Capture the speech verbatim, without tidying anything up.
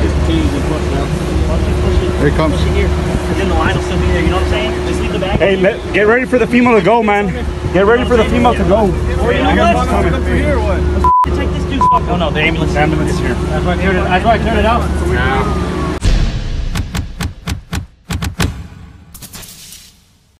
Here it comes. Because then the line will still be there, you know what I'm saying? Just leave the bag. Hey, let, get ready for the female to go, man. Get ready for the female to go. Wait, you guys coming up here or what? Take this dude's fuck. Oh no, the ambulance. The ambulance is here. That's why I cleared it, that's why I cleared it out. Now.